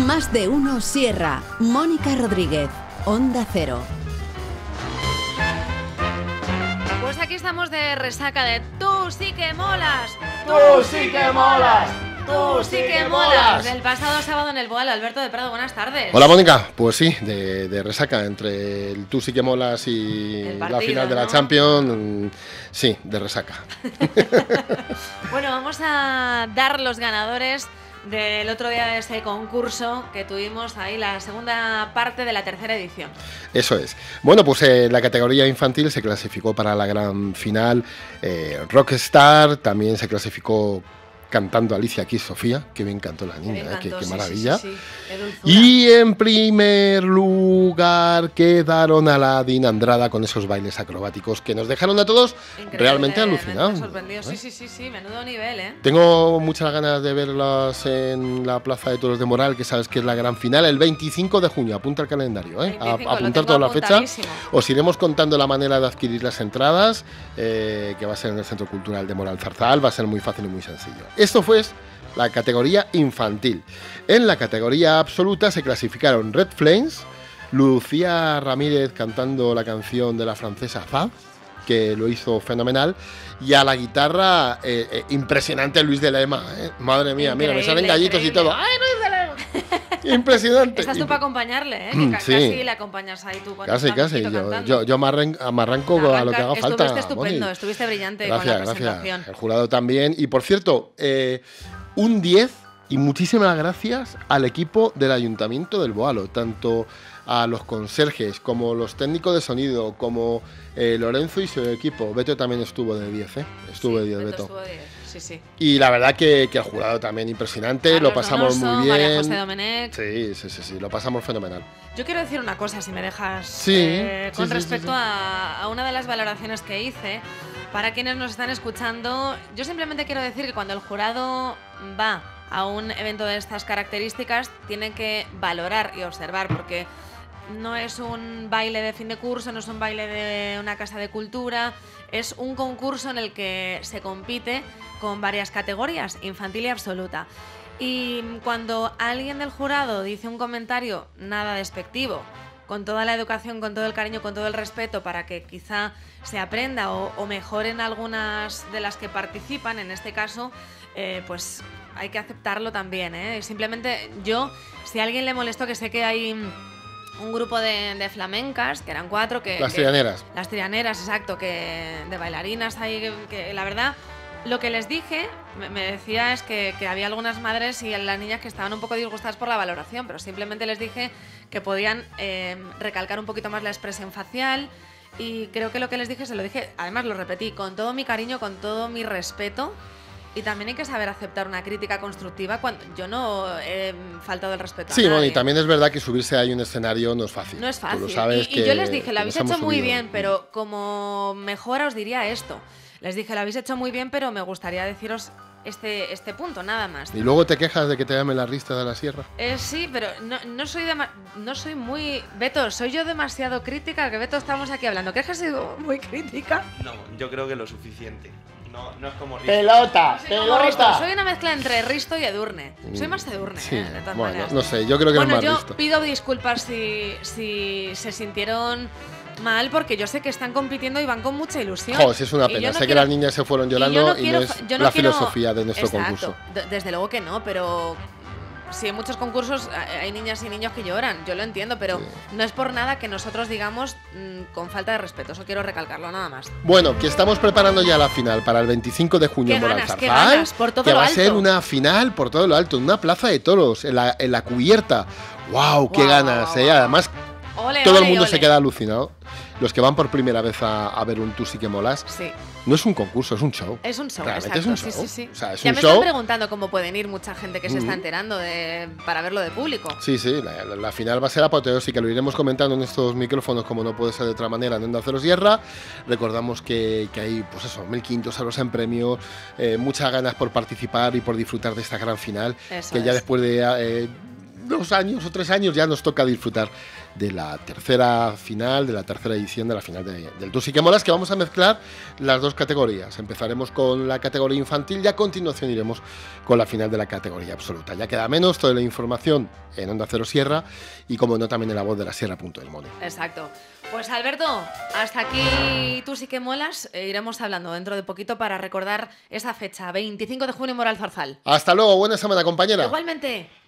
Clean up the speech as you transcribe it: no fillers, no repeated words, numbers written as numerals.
Más de uno Sierra. Mónica Rodríguez, Onda Cero. Pues aquí estamos de resaca de Tú sí que molas. ¡Tú sí que molas! ¡Tú sí que molas! Del pasado sábado en el Boal. Alberto de Prado, buenas tardes. Hola, Mónica. Pues sí, de resaca entre el Tú sí que molas y El partido, la final de la ¿no? Champions. Sí, de resaca. Bueno, vamos a dar los ganadores del otro día de ese concurso que tuvimos ahí, la segunda parte de la tercera edición. Eso es. Bueno, pues la categoría infantil se clasificó para la gran final. Rockstar también se clasificó cantando Alicia Keys Sofía, que bien cantó la niña, qué maravilla. Sí. Qué dulzura. Y en primer lugar quedaron Aladín Andrada con esos bailes acrobáticos que nos dejaron a todos realmente alucinados. Sorprendido. Sí, menudo nivel, ¿eh? Tengo muchas ganas de verlas en la Plaza de Toros de Moral, que sabes que es la gran final, el 25 de junio. Apunta el calendario, ¿eh? 25, Apuntar toda la fecha. Os iremos contando la manera de adquirir las entradas, que va a ser en el Centro Cultural de Moral Zarzal. Va a ser muy fácil y muy sencillo. Esto fue la categoría infantil. En la categoría absoluta se clasificaron Red Flames, Lucía Ramírez cantando la canción de la francesa Fab, que lo hizo fenomenal, y a la guitarra impresionante Luis de Lema, ¿eh? Madre mía, mira, me salen gallitos y todo. ¡Ay, Luis de Lema! Impresionante. Estás tú para acompañarle, ¿eh? Que Sí. Casi le acompañas ahí tú con Casi. Yo me arranco a lo que haga falta. Estuviste estupendo, Moni. estuviste brillante Gracias, con la presentación. Gracias. El jurado también. Y por cierto, un 10 y muchísimas gracias al equipo del Ayuntamiento del Boalo, tanto a los conserjes como los técnicos de sonido, como Lorenzo y su equipo. Beto también estuvo de 10, ¿eh? Estuvo de 10, Beto. Estuvo de 10. Sí. Y la verdad que el jurado también impresionante, Carlos lo pasamos Donoso, muy bien. María José Domenech. Sí, lo pasamos fenomenal. Yo quiero decir una cosa, si me dejas, Sí, con sí, respecto sí. a una de las valoraciones que hice. Para quienes nos están escuchando, yo simplemente quiero decir que cuando el jurado va a un evento de estas características, tiene que valorar y observar, porque no es un baile de fin de curso, no es un baile de una casa de cultura, es un concurso en el que se compite con varias categorías, infantil y absoluta. Y cuando alguien del jurado dice un comentario nada despectivo, con toda la educación, con todo el cariño, con todo el respeto, para que quizá se aprenda o mejoren algunas de las que participan, en este caso, pues hay que aceptarlo también, ¿eh? Simplemente yo, si a alguien le molestó, que sé que hay un grupo de flamencas, que eran 4, Las trianeras. Las trianeras, exacto, que de bailarinas ahí, que la verdad, lo que les dije, me decía es que había algunas madres y las niñas que estaban un poco disgustadas por la valoración, pero simplemente les dije que podían recalcar un poquito más la expresión facial, y creo que lo que les dije se lo dije, además lo repetí, con todo mi cariño, con todo mi respeto. Y también hay que saber aceptar una crítica constructiva cuando yo no he faltado el respeto a nadie. Bueno, y también es verdad que subirse ahí a un escenario no es fácil. No es fácil. Tú lo sabes y yo les dije, lo habéis hecho muy subido. bien, pero como mejora os diría esto. Les dije, lo habéis hecho muy bien, pero me gustaría deciros este punto, nada más. Y luego te quejas de que te llamen la Rista de la Sierra. Sí, pero no soy muy... Beto, ¿soy yo demasiado crítica? Que Beto, estamos aquí hablando. ¿Crees que he sido muy crítica? No, yo creo que lo suficiente. No es como Risto. ¡Pelota! Como Risto, soy una mezcla entre Risto y Edurne. Soy más Edurne, Sí, de todas bueno, maneras. no sé, yo creo que Bueno, es más yo Risto. pido disculpas si se sintieron mal, porque yo sé que están compitiendo y van con mucha ilusión. Jo, sí, es una Y pena. yo no sé que quiero- las niñas se fueron y yo llorando no y quiero- no es yo no la quiero- filosofía de nuestro Exacto. concurso. Desde luego que no, pero sí, en muchos concursos hay niñas y niños que lloran, yo lo entiendo, pero no es por nada que nosotros digamos con falta de respeto, eso quiero recalcarlo, nada más. Bueno, que estamos preparando ya la final para el 25 de junio Qué en Moral ganas, qué Zarzal, ganas, por todo que lo va a alto. ser una final por todo lo alto, en una plaza de toros, en la cubierta. ¡Wow! ¡Qué Guau, ganas! guau, ¿eh? guau. Además, Ole, todo el ole, mundo ole. se queda alucinado. Los que van por primera vez a ver un Tú sí que molas. Sí. No es un concurso, es un show. Es un show, Realmente exacto. es un show. Sí. O sea, es ya un me show. están preguntando cómo pueden ir mucha gente que se está enterando para verlo de público. Sí, la final va a ser apoteósica, lo iremos comentando en estos micrófonos como no puede ser de otra manera en Onda Cero Sierra. Recordamos que hay, pues eso, 1.500 euros en premios, muchas ganas por participar y por disfrutar de esta gran final, Eso que ya es. después de 2 años o 3 años ya nos toca disfrutar de la tercera final, de la tercera edición de la final del Tú sí que molas, que vamos a mezclar las dos categorías. Empezaremos con la categoría infantil y a continuación iremos con la final de la categoría absoluta. Ya queda menos, toda la información en Onda Cero Sierra y como no también en la voz de la Sierra.el Monte. Exacto. Pues Alberto, hasta aquí Tú sí que molas. Iremos hablando dentro de poquito para recordar esa fecha, 25 de junio, Moral Zarzal. Hasta luego, buena semana, compañera. Igualmente.